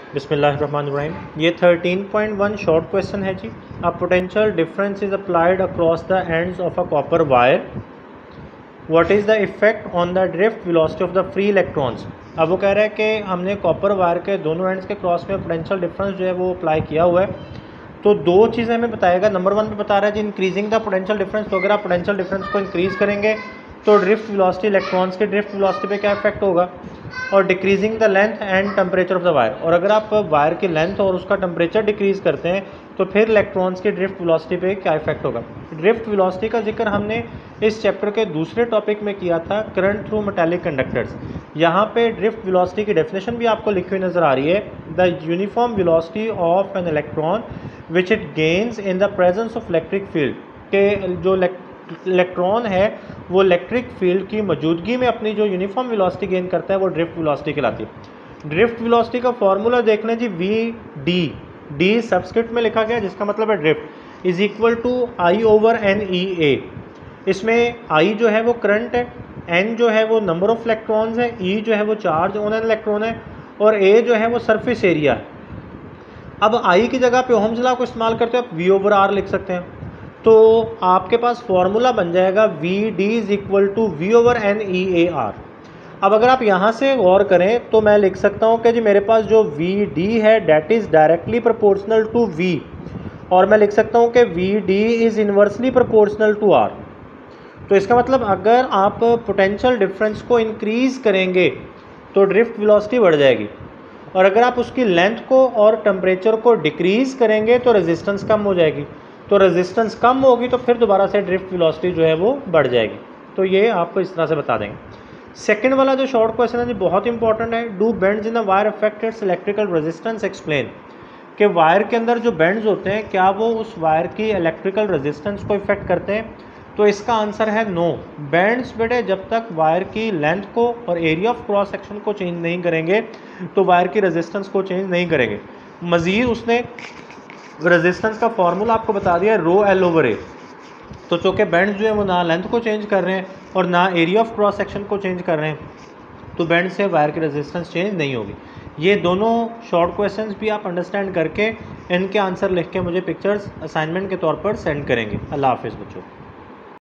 बिस्मिल्लाहिर्रहमानिर्रहीम। ये 13.1 short question है जी। A potential difference is applied across the ends of a copper wire. What is the effect on the drift velocity of the free electrons. अब वो कह रहा है कि हमने कॉपर वायर के दोनों एंड्स के क्रॉस में पोटेंशियल डिफरेंस जो है वो अप्लाई किया हुआ है। तो दो चीज़ें हमें बताएगा। नंबर वन पे बता रहा है जी इंक्रीजिंग द पोटेंशियल डिफरेंस। तो अगर आप पोटेंशियल डिफरेंस को इंक्रीज़ करेंगे तो ड्रिफ्ट वेलोसिटी, इलेक्ट्रॉन्स के ड्रिफ्ट वेलोसिटी पे क्या इफेक्ट होगा। और decreasing the length and temperature of the wire. और अगर आप वायर की लेंथ और उसका टेम्परेचर डिक्रीज़ करते हैं तो फिर इलेक्ट्रॉन्स की ड्रिफ्ट वेलोसिटी पे क्या इफेक्ट होगा। ड्रिफ्ट वेलोसिटी का जिक्र हमने इस चैप्टर के दूसरे टॉपिक में किया था, करंट थ्रू मेटालिक कंडक्टर्स। यहाँ पे ड्रिफ्ट वेलोसिटी की डेफिनेशन भी आपको लिखी हुई नज़र आ रही है। The uniform velocity of an electron which it gains in the presence of electric field. के जो इलेक्ट्रॉन है वो इलेक्ट्रिक फील्ड की मौजूदगी में अपनी जो यूनिफॉर्म वेलोसिटी गेन करता है वो ड्रिफ्ट वेलोसिटी कहलाती है। ड्रिफ्ट वेलोसिटी का फॉर्मूला देख लें जी, डी सबस्क्रिप्ट में लिखा गया जिसका मतलब है drift is equal to I over n e A. इसमें आई जो है वो करंट है, एन जो है वो नंबर ऑफ इलेक्ट्रॉन्स है, ई जो है वो चार्ज ऑन एन इलेक्ट्रॉन है और ए जो है वो सरफेस एरिया है। अब आई की जगह पे ओहम्स लॉ को इस्तेमाल करते हो आप वी ओवर आर लिख सकते हैं। तो आपके पास फॉर्मूला बन जाएगा V D is equal to V over n e A R. अब अगर आप यहाँ से गौर करें तो मैं लिख सकता हूँ कि जी मेरे पास जो वी डी है that is directly proportional to V, और मैं लिख सकता हूँ कि V D is inversely proportional to R. तो इसका मतलब अगर आप पोटेंशियल डिफरेंस को इंक्रीज़ करेंगे तो ड्रिफ्ट वेलोसिटी बढ़ जाएगी, और अगर आप उसकी लेंथ को और टेम्परेचर को डिक्रीज़ करेंगे तो रेजिस्टेंस कम हो जाएगी। तो रेजिस्टेंस कम होगी तो फिर दोबारा से ड्रिफ्ट वेलोसिटी जो है वो बढ़ जाएगी। तो ये आपको इस तरह से बता देंगे। सेकंड वाला जो शॉर्ट क्वेश्चन है जी बहुत इंपॉर्टेंट है। Do bends in the wire affect its electrical resistance explain. कि वायर के अंदर जो बेंड्स होते हैं क्या वो उस वायर की इलेक्ट्रिकल रेजिस्टेंस को इफेक्ट करते हैं। तो इसका आंसर है नो। बेंड्स बेटे जब तक वायर की लेंथ को और एरिया ऑफ क्रॉस सेक्शन को चेंज नहीं करेंगे तो वायर की रेजिस्टेंस को चेंज नहीं करेंगे। मज़ीद उसने रेजिस्टेंस का फार्मूला आपको बता दिया रो एल ओवर ए। तो चूँकि बैंड्स जो है वो ना लेंथ को चेंज कर रहे हैं और ना एरिया ऑफ क्रॉस सेक्शन को चेंज कर रहे हैं, तो बैंड से वायर की रेजिस्टेंस चेंज नहीं होगी। ये दोनों शॉर्ट क्वेश्चंस भी आप अंडरस्टैंड करके इनके आंसर लिख के मुझे पिक्चर्स असाइनमेंट के तौर पर सेंड करेंगे। अल्लाह हाफिज़ बच्चों।